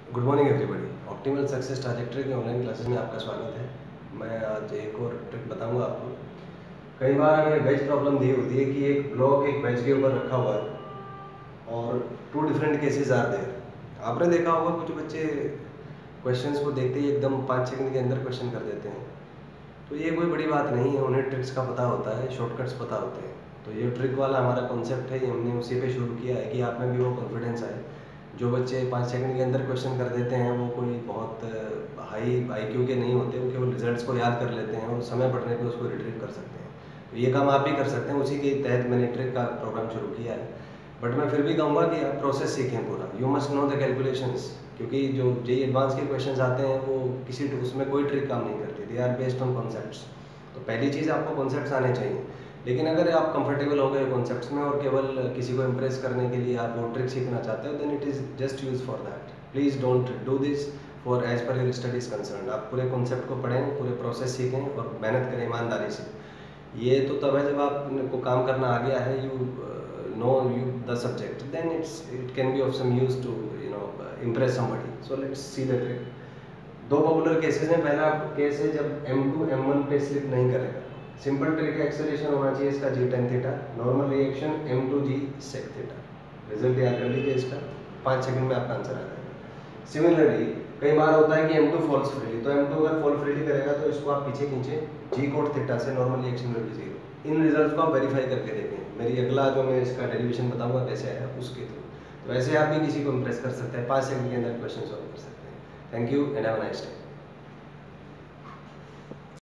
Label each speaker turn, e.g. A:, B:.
A: Good morning everybody. Optimal success trajectory के online classes में आपका स्वागत है। मैं आज एक और ट्रिक बताऊंगा आपको। कई बार हमें वेज प्रॉब्लम दी होती है कि एक ब्लॉक एक वेज के ऊपर रखा हुआ है और two different cases are there. आपने देखा होगा कुछ बच्चे क्वेश्चंस को देखते ही एकदम 5 सेकंड के अंदर क्वेश्चन कर देते हैं। तो ये कोई बड़ी बात नहीं है, उन्हें ट्रिक्स का पता होता है, शॉर्टकट्स पता होते हैं। तो ये ट्रिक वाला हमारा कॉन्सेप्ट है, हमने उसी पे शुरू किया है कि आप में भी वो कॉन्फिडेंस आए। जो बच्चे 5 सेकंड के अंदर क्वेश्चन कर देते हैं वो कोई बहुत हाई आईक्यू के नहीं होते, वो केवल रिजल्ट्स को याद कर लेते हैं और समय पड़ने पे उसको रिट्रीव कर सकते हैं। तो ये काम आप भी कर सकते हैं, उसी के तहत मैंने ट्रिक का प्रोग्राम शुरू किया है। बट मैं फिर भी कहूँगा कि आप प्रोसेस सीखें पूरा। You must know the calculations, क्योंकि जो जेई एडवांस के क्वेश्चंस आते हैं वो किसी उसमें कोई ट्रिक काम नहीं करती, they are based on concepts. तो पहली चीज़ आपको कॉन्सेप्ट्स आने चाहिए। लेकिन अगर आप कंफर्टेबल हो गए कॉन्सेप्ट्स में और केवल किसी को इम्प्रेस करने के लिए आप वो ट्रिक सीखना चाहते हो, then it is just use for that. Please don't do this for as per your studies concern. आप पूरे कॉन्सेप्ट को पढ़ें, पूरे प्रोसेस सीखें और मेहनत करें ईमानदारी से। ये तो तब है जब आपको काम करना आ गया है, you know you the subject, then it can be of some use to impress somebody. So let's see the trick. दो पॉपुलर केसेस में पहला केस है जब M2 M1 पे स्लिप नहीं करेगा। सिंपल ट्रिक है, एक्सेलरेशन होना चाहिए इसका g tan theta, normal reaction M2 g sec theta. Result याद कर लीजिए इसका, 5 सेकंड में आपका आंसर आ जाएगा। सिमिलरली कई बार होता है कि M2 फॉल्स फ्रीली, तो M2 अगर फॉल फ्रीली करेगा तो इसको आप पीछे खींचे g cot थीटा से, नॉर्मल रिएक्शन विल बी 0। इन रिजल्ट्स को आप वेरीफाई करके देखें। मेरी अगला जो मैं इसका डेरिवेशन बताऊंगा कैसे आया उसके थ्रू। तो वैसे आप भी किसी को इम्प्रेस कर सकते हैं, 5 सेकंड के अंदर क्वेश्चन सॉल्व कर सकते हैं। Thank you and have a nice day.